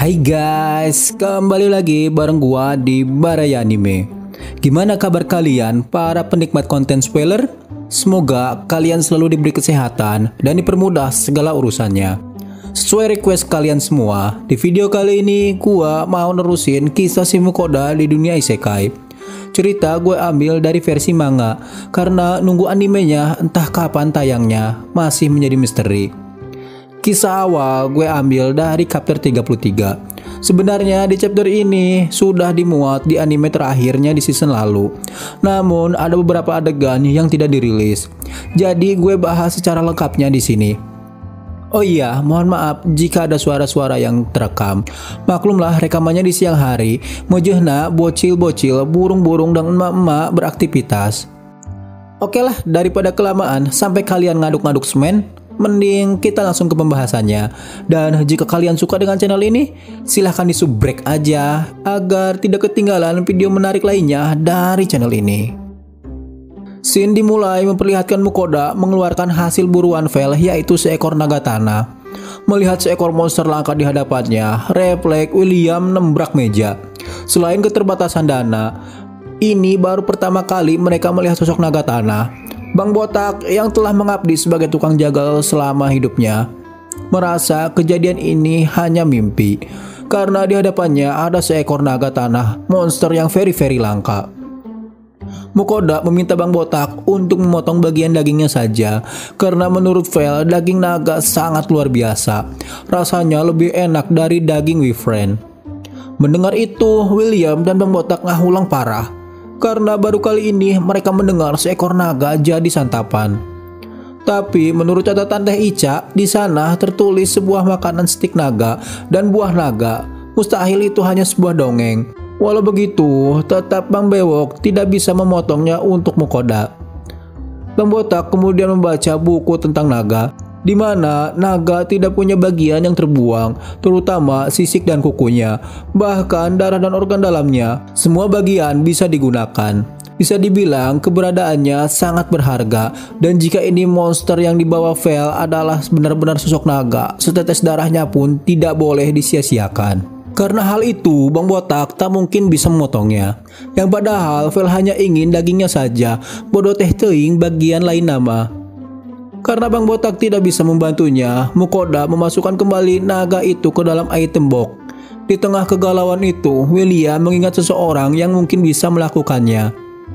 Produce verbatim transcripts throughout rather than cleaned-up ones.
Hai guys, kembali lagi bareng gua di Baraya Anime. Gimana kabar kalian para penikmat konten spoiler? Semoga kalian selalu diberi kesehatan dan dipermudah segala urusannya. Sesuai request kalian semua, di video kali ini gua mau nerusin kisah si Mukoda di dunia isekai. Cerita gue ambil dari versi manga karena nunggu animenya entah kapan tayangnya masih menjadi misteri. Kisah awal gue ambil dari chapter tiga puluh tiga. Sebenarnya di chapter ini sudah dimuat di anime terakhirnya di season lalu. Namun ada beberapa adegan yang tidak dirilis. Jadi gue bahas secara lengkapnya di sini. Oh iya, mohon maaf jika ada suara-suara yang terekam. Maklumlah rekamannya di siang hari. Mojehna bocil-bocil, burung-burung dan emak-emak beraktivitas. Oke lah, daripada kelamaan sampai kalian ngaduk-ngaduk semen, mending kita langsung ke pembahasannya. Dan jika kalian suka dengan channel ini, silahkan di subrek aja agar tidak ketinggalan video menarik lainnya dari channel ini. Scene dimulai memperlihatkan Mukoda mengeluarkan hasil buruan Vel, yaitu seekor naga tanah. Melihat seekor monster langka di hadapannya, refleks William nembrak meja. Selain keterbatasan dana, ini baru pertama kali mereka melihat sosok naga tanah. Bang Botak yang telah mengabdi sebagai tukang jagal selama hidupnya merasa kejadian ini hanya mimpi, karena di hadapannya ada seekor naga tanah, monster yang very very langka. Mukoda meminta Bang Botak untuk memotong bagian dagingnya saja, karena menurut Vel daging naga sangat luar biasa. Rasanya lebih enak dari daging Wyvern. Mendengar itu, William dan Bang Botak ngahulang parah, karena baru kali ini mereka mendengar seekor naga jadi santapan. Tapi menurut catatan Teh Ica, di sana tertulis sebuah makanan stik naga dan buah naga. Mustahil itu hanya sebuah dongeng. Walau begitu, tetap Bang Bewok tidak bisa memotongnya untuk Mukoda. Bang Botak kemudian membaca buku tentang naga, di mana naga tidak punya bagian yang terbuang, terutama sisik dan kukunya. Bahkan darah dan organ dalamnya, semua bagian bisa digunakan. Bisa dibilang keberadaannya sangat berharga. Dan jika ini monster yang dibawa Vel adalah benar-benar sosok naga, setetes darahnya pun tidak boleh disia-siakan. Karena hal itu, Bang Botak tak mungkin bisa memotongnya. Yang padahal Vel hanya ingin dagingnya saja, bodoh teh teuing bagian lain nama. Karena Bang Botak tidak bisa membantunya, Mukoda memasukkan kembali naga itu ke dalam item box. Di tengah kegalauan itu, William mengingat seseorang yang mungkin bisa melakukannya.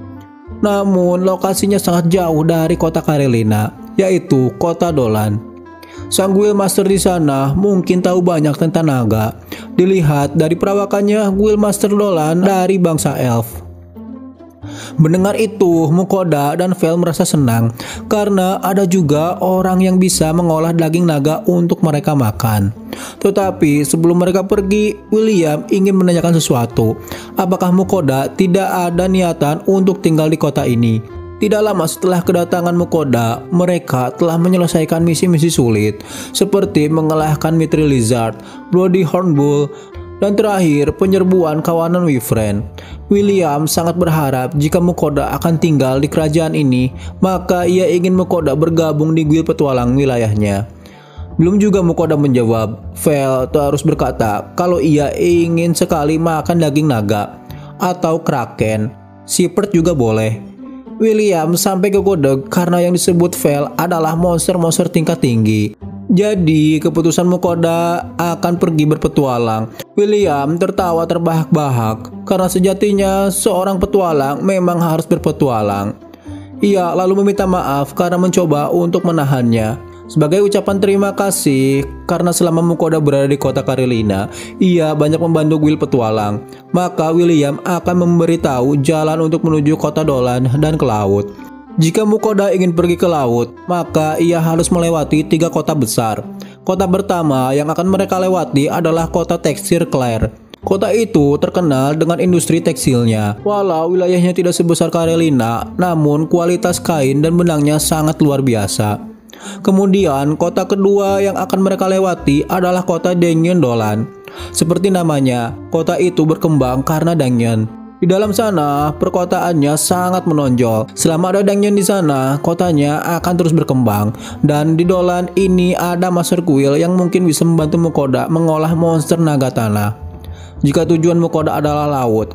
Namun lokasinya sangat jauh dari kota Karelina, yaitu kota Dolan. Sang Guild Master di sana mungkin tahu banyak tentang naga. Dilihat dari perawakannya, Guild Master Dolan dari bangsa elf. Mendengar itu, Mukoda dan Vel merasa senang karena ada juga orang yang bisa mengolah daging naga untuk mereka makan. Tetapi sebelum mereka pergi, William ingin menanyakan sesuatu. Apakah Mukoda tidak ada niatan untuk tinggal di kota ini? Tidak lama setelah kedatangan Mukoda, mereka telah menyelesaikan misi-misi sulit seperti mengalahkan Mithril Lizard, Bloody Hornbull, dan terakhir penyerbuan kawanan Wyvern. William sangat berharap jika Mukoda akan tinggal di kerajaan ini, maka ia ingin Mukoda bergabung di guild petualang wilayahnya. Belum juga Mukoda menjawab, Vel terus berkata kalau ia ingin sekali makan daging naga atau kraken. Shepherd juga boleh. William sampai ke kode karena yang disebut Vel adalah monster-monster tingkat tinggi. Jadi keputusan Mukoda akan pergi berpetualang. William tertawa terbahak-bahak karena sejatinya seorang petualang memang harus berpetualang. Ia lalu meminta maaf karena mencoba untuk menahannya. Sebagai ucapan terima kasih karena selama Mukoda berada di kota Karelina, ia banyak membantu guild petualang. Maka William akan memberitahu jalan untuk menuju kota Dolan dan ke laut. Jika Mukoda ingin pergi ke laut, maka ia harus melewati tiga kota besar. Kota pertama yang akan mereka lewati adalah kota tekstil Claire. Kota itu terkenal dengan industri tekstilnya. Walau wilayahnya tidak sebesar Karelina, namun kualitas kain dan benangnya sangat luar biasa. Kemudian kota kedua yang akan mereka lewati adalah kota Dangyeon Dolan. Seperti namanya, kota itu berkembang karena Dangyeon. Di dalam sana, perkotaannya sangat menonjol. Selama ada Deng Yen di sana, kotanya akan terus berkembang. Dan di Dolan ini ada Master Quill yang mungkin bisa membantu Mukoda mengolah monster naga tanah. Jika tujuan Mukoda adalah laut,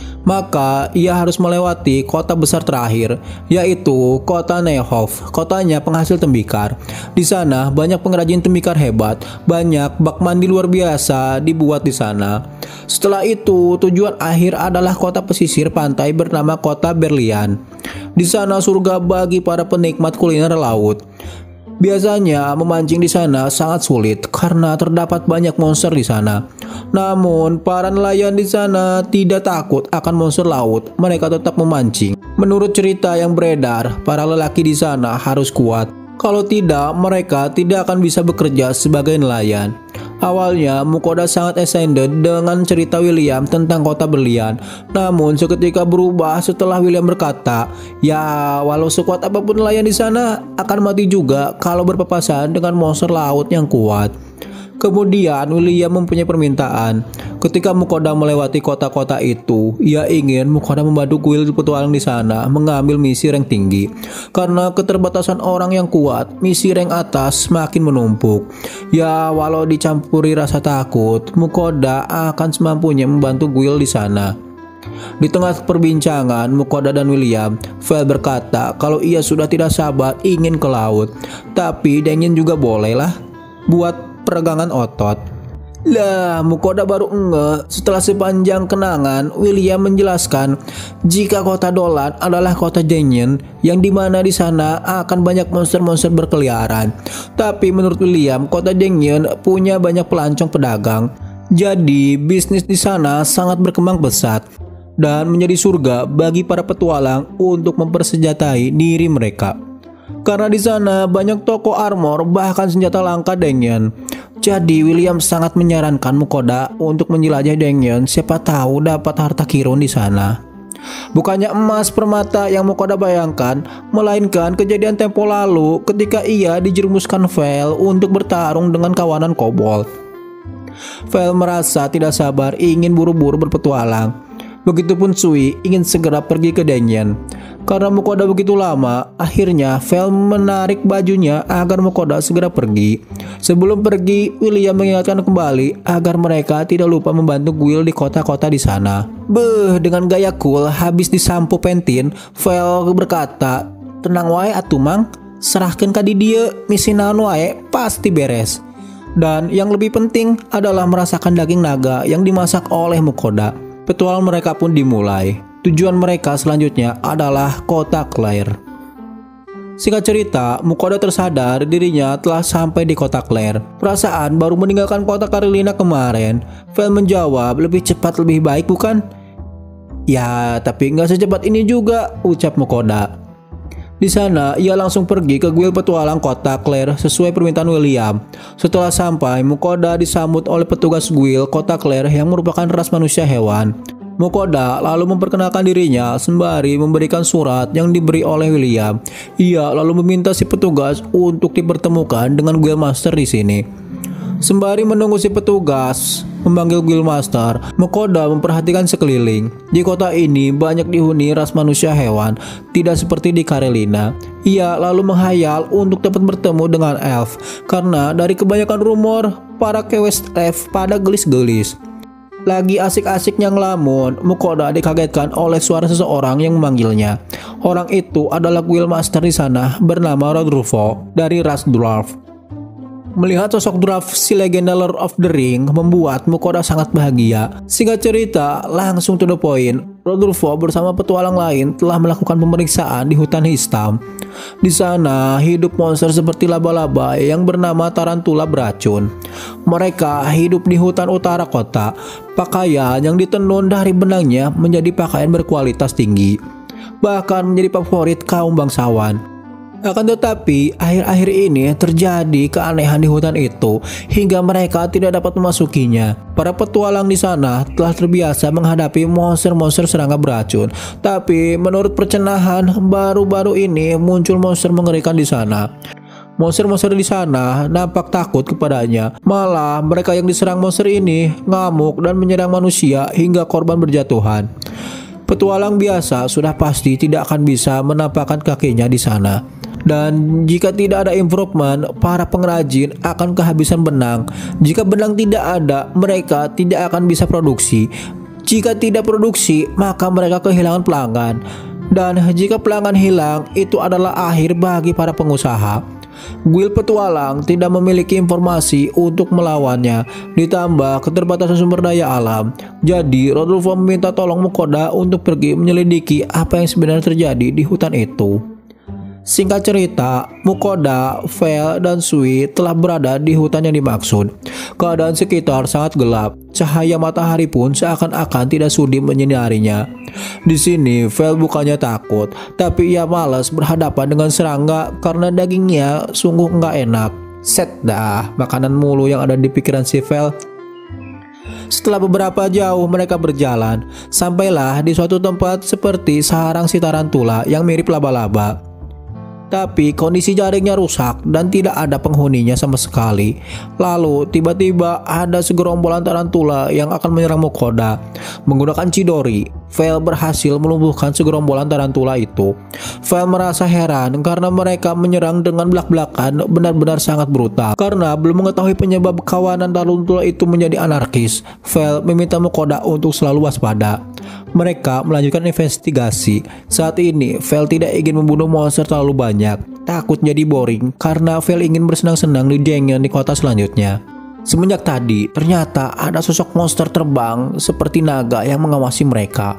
maka ia harus melewati kota besar terakhir, yaitu kota Nehof, kotanya penghasil tembikar. Di sana banyak pengrajin tembikar hebat, banyak bak mandi luar biasa dibuat di sana. Setelah itu, tujuan akhir adalah kota pesisir pantai bernama kota Berlian. Di sana surga bagi para penikmat kuliner laut. Biasanya memancing di sana sangat sulit karena terdapat banyak monster di sana. Namun, para nelayan di sana tidak takut akan monster laut. Mereka tetap memancing. Menurut cerita yang beredar, para lelaki di sana harus kuat. Kalau tidak, mereka tidak akan bisa bekerja sebagai nelayan. Awalnya, Mukoda sangat excited dengan cerita William tentang kota Berlian. Namun, seketika berubah setelah William berkata, ya, walau sekuat apapun nelayan di sana akan mati juga kalau berpapasan dengan monster laut yang kuat. Kemudian William mempunyai permintaan. Ketika Mukoda melewati kota-kota itu, ia ingin Mukoda membantu kuil petualang di sana mengambil misi rank tinggi. Karena keterbatasan orang yang kuat, misi rank atas semakin menumpuk. Ya, walau dicampuri rasa takut, Mukoda akan semampunya membantu kuil di sana. Di tengah perbincangan Mukoda dan William, Vel berkata kalau ia sudah tidak sabar ingin ke laut. Tapi Deng Yen juga bolehlah buat peregangan otot. Lah, Mukoda baru nge setelah sepanjang kenangan William menjelaskan jika kota Dolan adalah kota Deng Yen yang dimana di sana akan banyak monster-monster berkeliaran. Tapi menurut William, kota Deng Yen punya banyak pelancong pedagang. Jadi bisnis di sana sangat berkembang pesat dan menjadi surga bagi para petualang untuk mempersenjatai diri mereka. Karena di sana banyak toko armor bahkan senjata langka Deng Yen. Jadi William sangat menyarankan Mukoda untuk menjelajah Deng Yen, siapa tahu dapat harta kirun di sana. Bukannya emas permata yang Mukoda bayangkan, melainkan kejadian tempo lalu ketika ia dijerumuskan Vel untuk bertarung dengan kawanan kobold. Vel merasa tidak sabar ingin buru-buru berpetualang. Begitupun Sui ingin segera pergi ke Deng Yen. Karena Mukoda begitu lama, akhirnya Vel menarik bajunya agar Mukoda segera pergi. Sebelum pergi, William mengingatkan kembali agar mereka tidak lupa membantu Quill di kota-kota di sana. Beh, dengan gaya cool habis disampo pentin, Vel berkata, "Tenang wae atuh mang, serahkeun ka di dieu, misi naon wae pasti beres." Dan yang lebih penting adalah merasakan daging naga yang dimasak oleh Mukoda. Petualang mereka pun dimulai. Tujuan mereka selanjutnya adalah kota Claire. Singkat cerita, Mukoda tersadar dirinya telah sampai di kota Claire. Perasaan baru meninggalkan kota Karelina kemarin. Vel menjawab, lebih cepat lebih baik bukan? Ya, tapi nggak secepat ini juga, ucap Mukoda. Di sana, ia langsung pergi ke guild petualang kota Claire sesuai permintaan William. Setelah sampai, Mukoda disambut oleh petugas guild kota Claire yang merupakan ras manusia hewan. Mukoda lalu memperkenalkan dirinya sembari memberikan surat yang diberi oleh William. Ia lalu meminta si petugas untuk dipertemukan dengan guild master di sini. Sembari menunggu si petugas memanggil guild master, Mukoda memperhatikan sekeliling. Di kota ini banyak dihuni ras manusia hewan, tidak seperti di Karelina. Ia lalu menghayal untuk dapat bertemu dengan elf, karena dari kebanyakan rumor, para kewes elf pada gelis-gelis. Lagi asik-asiknya ngelamun, Mukoda dikagetkan oleh suara seseorang yang memanggilnya. Orang itu adalah guild master di sana bernama Rodolfo dari ras dwarf. Melihat sosok dwarf si legenda Lord of the Ring membuat Mukoda sangat bahagia. Singkat cerita, langsung to the point, Rodolfo bersama petualang lain telah melakukan pemeriksaan di hutan hitam. Di sana hidup monster seperti laba-laba yang bernama tarantula beracun. Mereka hidup di hutan utara kota. Pakaian yang ditenun dari benangnya menjadi pakaian berkualitas tinggi, bahkan menjadi favorit kaum bangsawan. Akan tetapi, akhir-akhir ini terjadi keanehan di hutan itu hingga mereka tidak dapat memasukinya. Para petualang di sana telah terbiasa menghadapi monster-monster serangga beracun. Tapi menurut percenahan, baru-baru ini muncul monster mengerikan di sana. Monster-monster di sana nampak takut kepadanya. Malah mereka yang diserang monster ini ngamuk dan menyerang manusia hingga korban berjatuhan. Petualang biasa sudah pasti tidak akan bisa menampakkan kakinya di sana. Dan jika tidak ada improvement, para pengrajin akan kehabisan benang. Jika benang tidak ada, mereka tidak akan bisa produksi. Jika tidak produksi, maka mereka kehilangan pelanggan. Dan jika pelanggan hilang, itu adalah akhir bagi para pengusaha. Guild petualang tidak memiliki informasi untuk melawannya, ditambah keterbatasan sumber daya alam. Jadi Rodolfo meminta tolong Mukoda untuk pergi menyelidiki apa yang sebenarnya terjadi di hutan itu. Singkat cerita, Mukoda, Vel, dan Sui telah berada di hutan yang dimaksud. Keadaan sekitar sangat gelap. Cahaya matahari pun seakan-akan tidak sudi menyinarinya. Di sini, Vel bukannya takut, tapi ia malas berhadapan dengan serangga karena dagingnya sungguh nggak enak. Set dah, makanan mulu yang ada di pikiran si Vel. Setelah beberapa jauh mereka berjalan, sampailah di suatu tempat seperti sarang si tarantula yang mirip laba-laba. Tapi kondisi jaringnya rusak dan tidak ada penghuninya sama sekali. Lalu tiba-tiba ada segerombolan tarantula yang akan menyerang Mukoda. Menggunakan Chidori, Vel berhasil melumpuhkan segerombolan tarantula itu. Vel merasa heran karena mereka menyerang dengan belak-belakan, benar-benar sangat brutal. Karena belum mengetahui penyebab kawanan tarantula itu menjadi anarkis, Vel meminta Mukoda untuk selalu waspada. Mereka melanjutkan investigasi. Saat ini, Vel tidak ingin membunuh monster terlalu banyak. Takut jadi boring karena Vel ingin bersenang-senang di Jengyeon di kota selanjutnya. Semenjak tadi, ternyata ada sosok monster terbang seperti naga yang mengawasi mereka.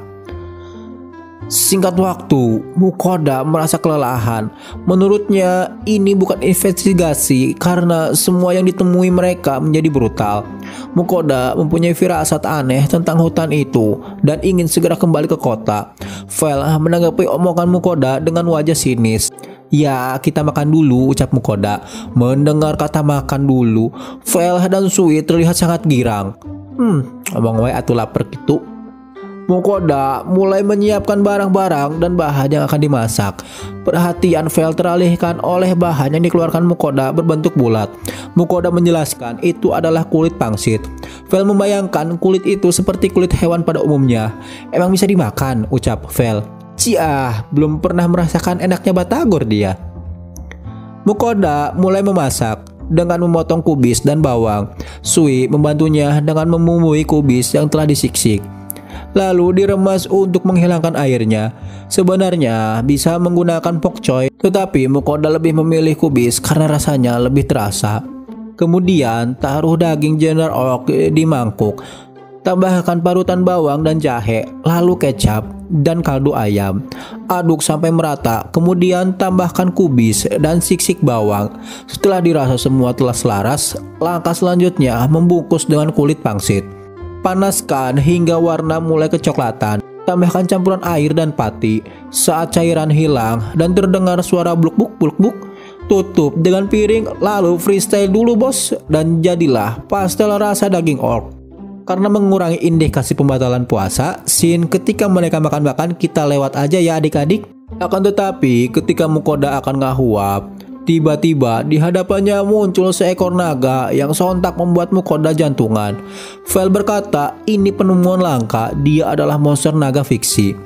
Singkat waktu, Mukoda merasa kelelahan. Menurutnya, ini bukan investigasi karena semua yang ditemui mereka menjadi brutal. Mukoda mempunyai firasat aneh tentang hutan itu dan ingin segera kembali ke kota. Vel menanggapi omongan Mukoda dengan wajah sinis. Ya, kita makan dulu, ucap Mukoda. Mendengar kata makan dulu, Vel dan Sui terlihat sangat girang. Hmm, omong wae atuh lapar gitu. Mukoda mulai menyiapkan barang-barang dan bahan yang akan dimasak. Perhatian Vel teralihkan oleh bahan yang dikeluarkan Mukoda berbentuk bulat. Mukoda menjelaskan itu adalah kulit pangsit. Vel membayangkan kulit itu seperti kulit hewan pada umumnya. Emang bisa dimakan, ucap Vel. Ciah, belum pernah merasakan enaknya batagor dia. Mukoda mulai memasak dengan memotong kubis dan bawang. Sui membantunya dengan memumbui kubis yang telah disiksik, lalu diremas untuk menghilangkan airnya. Sebenarnya bisa menggunakan pokcoy, tetapi Mukoda lebih memilih kubis karena rasanya lebih terasa. Kemudian taruh daging General Orc di mangkuk. Tambahkan parutan bawang dan jahe, lalu kecap dan kaldu ayam. Aduk sampai merata, kemudian tambahkan kubis dan siksik bawang. Setelah dirasa semua telah selaras, langkah selanjutnya membungkus dengan kulit pangsit. Panaskan hingga warna mulai kecoklatan. Tambahkan campuran air dan pati. Saat cairan hilang dan terdengar suara bluk-bluk bluk-bluk, tutup dengan piring lalu freestyle dulu bos, dan jadilah pastel rasa daging orc. Karena mengurangi indikasi pembatalan puasa, scene ketika mereka makan-makan kita lewat aja ya adik-adik. Akan tetapi ketika Mukoda akan ngahuap, tiba-tiba di hadapannya muncul seekor naga yang sontak membuat Mukoda jantungan. Vel berkata ini penemuan langka, dia adalah monster naga fiksi.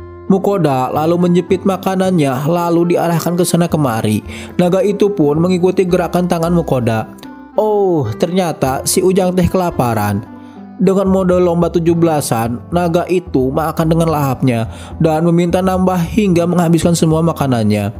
Mukoda lalu menjepit makanannya lalu diarahkan ke sana kemari. Naga itu pun mengikuti gerakan tangan Mukoda. Oh, ternyata si Ujang teh kelaparan. Dengan mode lomba tujuh belasan, naga itu makan dengan lahapnya dan meminta nambah hingga menghabiskan semua makanannya.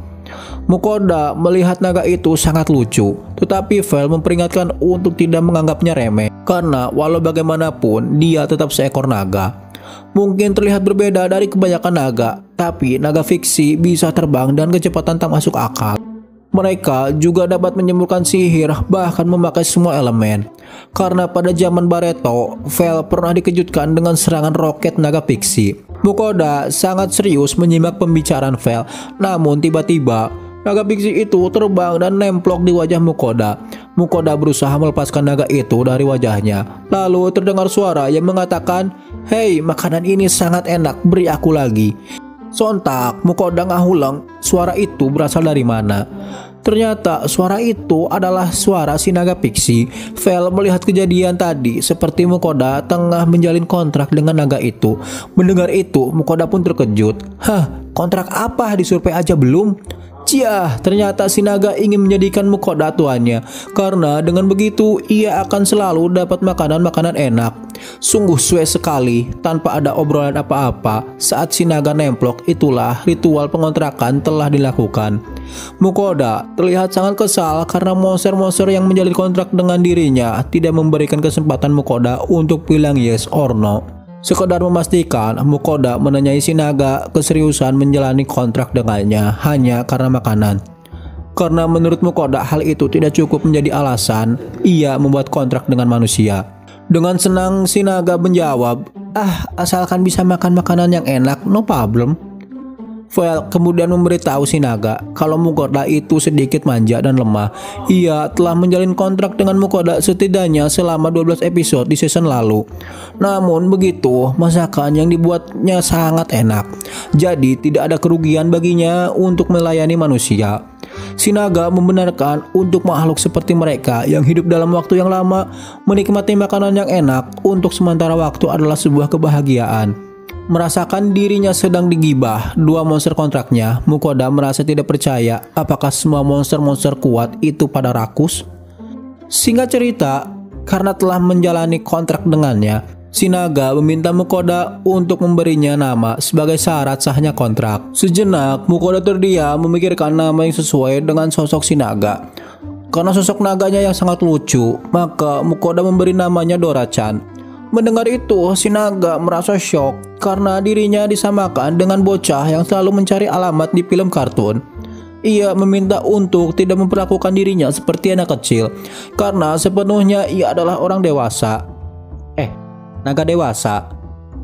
Mukoda melihat naga itu sangat lucu, tetapi Vel memperingatkan untuk tidak menganggapnya remeh karena walau bagaimanapun dia tetap seekor naga. Mungkin terlihat berbeda dari kebanyakan naga, tapi naga fiksi bisa terbang dan kecepatan tak masuk akal. Mereka juga dapat menyembuhkan sihir, bahkan memakai semua elemen. Karena pada zaman Barreto, Vel pernah dikejutkan dengan serangan roket naga fiksi. Mukoda sangat serius menyimak pembicaraan Vel, namun tiba-tiba naga fiksi itu terbang dan nemplok di wajah Mukoda. Mukoda berusaha melepaskan naga itu dari wajahnya. Lalu terdengar suara yang mengatakan, "Hei, makanan ini sangat enak, beri aku lagi." Sontak Mukoda ngahulang suara itu berasal dari mana. Ternyata suara itu adalah suara si naga piksi. Vel melihat kejadian tadi seperti Mukoda tengah menjalin kontrak dengan naga itu. Mendengar itu, Mukoda pun terkejut. Hah, kontrak apa? Disurvei aja belum? Cia, ternyata si naga ingin menjadikan Mukoda tuannya. Karena dengan begitu ia akan selalu dapat makanan-makanan enak. Sungguh suwe sekali, tanpa ada obrolan apa-apa. Saat si naga nemplok, itulah ritual pengontrakan telah dilakukan. Mukoda terlihat sangat kesal karena monster-monster yang menjalin kontrak dengan dirinya tidak memberikan kesempatan Mukoda untuk bilang yes or no. Sekedar memastikan, Mukoda menanyai si naga keseriusan menjalani kontrak dengannya hanya karena makanan. Karena menurut Mukoda hal itu tidak cukup menjadi alasan ia membuat kontrak dengan manusia. Dengan senang si naga menjawab, ah asalkan bisa makan makanan yang enak, no problem. Vel kemudian memberitahu si naga kalau Mukoda itu sedikit manja dan lemah. Ia telah menjalin kontrak dengan Mukoda setidaknya selama dua belas episode di season lalu. Namun begitu, masakan yang dibuatnya sangat enak. Jadi tidak ada kerugian baginya untuk melayani manusia. Si naga membenarkan untuk makhluk seperti mereka yang hidup dalam waktu yang lama, menikmati makanan yang enak untuk sementara waktu adalah sebuah kebahagiaan. Merasakan dirinya sedang digibah dua monster kontraknya, Mukoda merasa tidak percaya apakah semua monster-monster kuat itu pada rakus. Singkat cerita, karena telah menjalani kontrak dengannya, si naga meminta Mukoda untuk memberinya nama sebagai syarat sahnya kontrak. Sejenak, Mukoda terdiam memikirkan nama yang sesuai dengan sosok si naga. Karena sosok naganya yang sangat lucu, maka Mukoda memberi namanya Dora-chan. Mendengar itu, si naga merasa syok karena dirinya disamakan dengan bocah yang selalu mencari alamat di film kartun. Ia meminta untuk tidak memperlakukan dirinya seperti anak kecil karena sepenuhnya ia adalah orang dewasa. Eh, naga dewasa.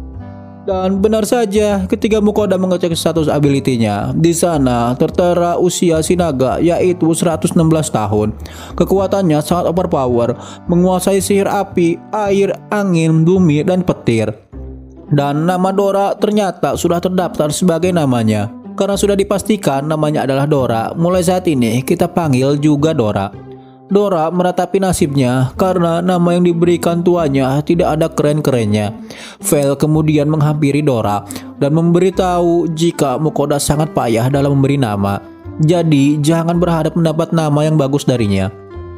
Dan benar saja, ketika Mukoda mengecek status ability-nya, di sana tertera usia si naga yaitu seratus enam belas tahun. Kekuatannya sangat overpower, menguasai sihir api, air, angin, bumi, dan petir. Dan nama Dora ternyata sudah terdaftar sebagai namanya. Karena sudah dipastikan namanya adalah Dora, mulai saat ini kita panggil juga Dora. Dora meratapi nasibnya karena nama yang diberikan tuanya tidak ada keren-kerennya. Vel kemudian menghampiri Dora dan memberitahu jika Mukoda sangat payah dalam memberi nama. Jadi jangan berharap mendapat nama yang bagus darinya.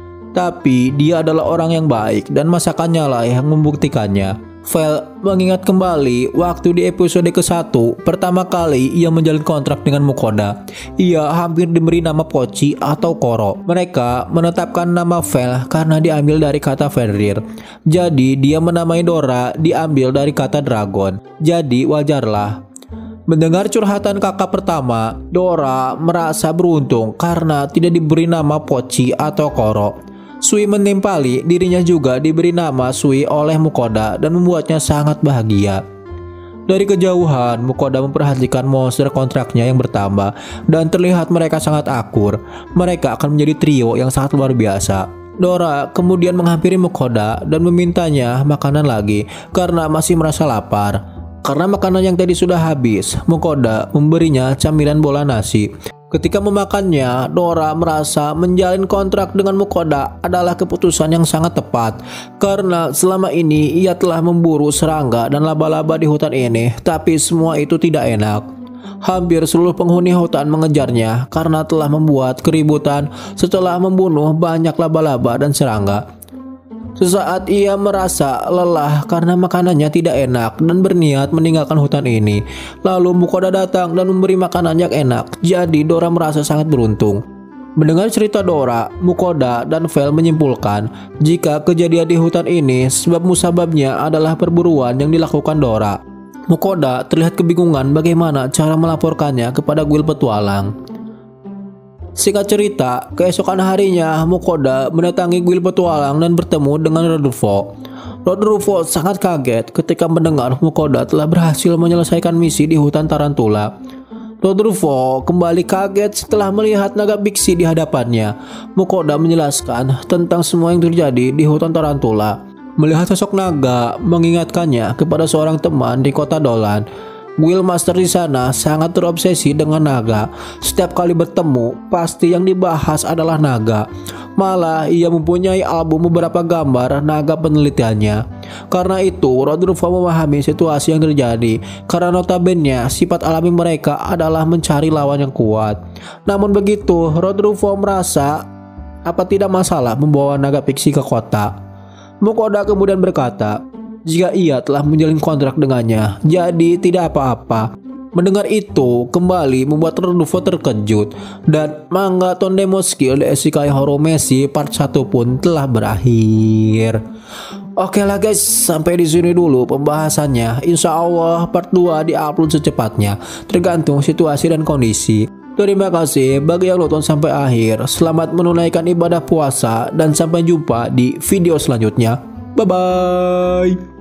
Tapi dia adalah orang yang baik dan masakannya lah yang membuktikannya. Vel mengingat kembali waktu di episode ke satu pertama kali ia menjalin kontrak dengan Mukoda. Ia hampir diberi nama Pochi atau Koro. Mereka menetapkan nama Vel karena diambil dari kata Fenrir. Jadi dia menamai Dora diambil dari kata dragon. Jadi wajarlah. Mendengar curhatan kakak pertama, Dora merasa beruntung karena tidak diberi nama Pochi atau Koro. Sui menimpali dirinya juga diberi nama Sui oleh Mukoda dan membuatnya sangat bahagia. Dari kejauhan, Mukoda memperhatikan monster kontraknya yang bertambah dan terlihat mereka sangat akur. Mereka akan menjadi trio yang sangat luar biasa. Dora kemudian menghampiri Mukoda dan memintanya makanan lagi karena masih merasa lapar. Karena makanan yang tadi sudah habis, Mukoda memberinya camilan bola nasi. Ketika memakannya, Dora merasa menjalin kontrak dengan Mukoda adalah keputusan yang sangat tepat. Karena selama ini ia telah memburu serangga dan laba-laba di hutan ini, tapi semua itu tidak enak. Hampir seluruh penghuni hutan mengejarnya karena telah membuat keributan setelah membunuh banyak laba-laba dan serangga. Sesaat ia merasa lelah karena makanannya tidak enak dan berniat meninggalkan hutan ini. Lalu Mukoda datang dan memberi makanan yang enak. Jadi Dora merasa sangat beruntung. Mendengar cerita Dora, Mukoda dan Vel menyimpulkan jika kejadian di hutan ini sebab musababnya adalah perburuan yang dilakukan Dora. Mukoda terlihat kebingungan bagaimana cara melaporkannya kepada Guild Petualang. Singkat cerita, keesokan harinya Mukoda mendatangi Guild Petualang dan bertemu dengan Rodolfo. Rodolfo sangat kaget ketika mendengar Mukoda telah berhasil menyelesaikan misi di hutan Tarantula. Rodolfo kembali kaget setelah melihat naga biksi di hadapannya. Mukoda menjelaskan tentang semua yang terjadi di hutan Tarantula. Melihat sosok naga mengingatkannya kepada seorang teman di kota Dolan. Will Master di sana sangat terobsesi dengan naga. Setiap kali bertemu, pasti yang dibahas adalah naga. Malah ia mempunyai album beberapa gambar naga penelitiannya. Karena itu, Rodolfo memahami situasi yang terjadi. Karena notabene sifat alami mereka adalah mencari lawan yang kuat. Namun begitu, Rodolfo merasa apa tidak masalah membawa naga fiksi ke kota. Mukoda kemudian berkata, jika ia telah menjalin kontrak dengannya, jadi tidak apa-apa. Mendengar itu kembali membuat Rodolfo terkejut, dan manga Tondemoski oleh Isekai Horror Messi part satu pun telah berakhir. Oke lah guys, sampai di sini dulu pembahasannya. Insya Allah part dua diupload secepatnya, tergantung situasi dan kondisi. Terima kasih bagi yang nonton sampai akhir. Selamat menunaikan ibadah puasa dan sampai jumpa di video selanjutnya. Bye bye.